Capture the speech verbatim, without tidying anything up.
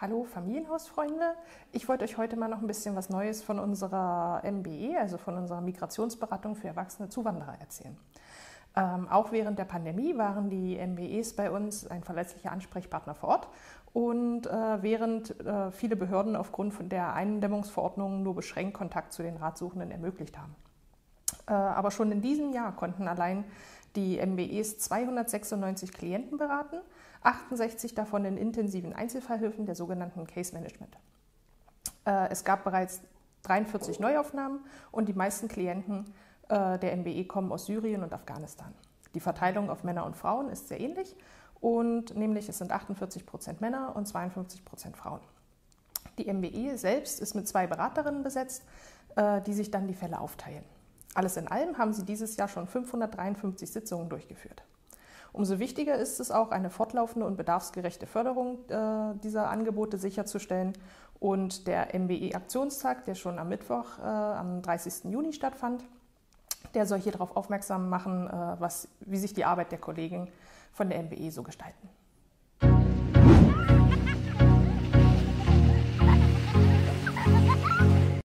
Hallo Familienhausfreunde, ich wollte euch heute mal noch ein bisschen was Neues von unserer M B E, also von unserer Migrationsberatung für erwachsene Zuwanderer erzählen. Ähm, auch während der Pandemie waren die M B Es bei uns ein verlässlicher Ansprechpartner vor Ort und äh, während äh, viele Behörden aufgrund von der Eindämmungsverordnung nur beschränkt Kontakt zu den Ratsuchenden ermöglicht haben. Äh, aber schon in diesem Jahr konnten allein die M B Es zweihundertsechsundneunzig Klienten beraten, achtundsechzig davon in intensiven Einzelfallhilfen der sogenannten Case Management. Äh, es gab bereits dreiundvierzig Neuaufnahmen und die meisten Klienten äh, der M B E kommen aus Syrien und Afghanistan. Die Verteilung auf Männer und Frauen ist sehr ähnlich, und nämlich es sind achtundvierzig Prozent Männer und zweiundfünfzig Prozent Frauen. Die M B E selbst ist mit zwei Beraterinnen besetzt, äh, die sich dann die Fälle aufteilen. Alles in allem haben sie dieses Jahr schon fünfhundertdreiundfünfzig Sitzungen durchgeführt. Umso wichtiger ist es auch, eine fortlaufende und bedarfsgerechte Förderung äh, dieser Angebote sicherzustellen. Und der M B E-Aktionstag, der schon am Mittwoch, äh, am dreißigsten Juni stattfand, der soll hier darauf aufmerksam machen, äh, was, wie sich die Arbeit der Kollegen von der M B E so gestalten.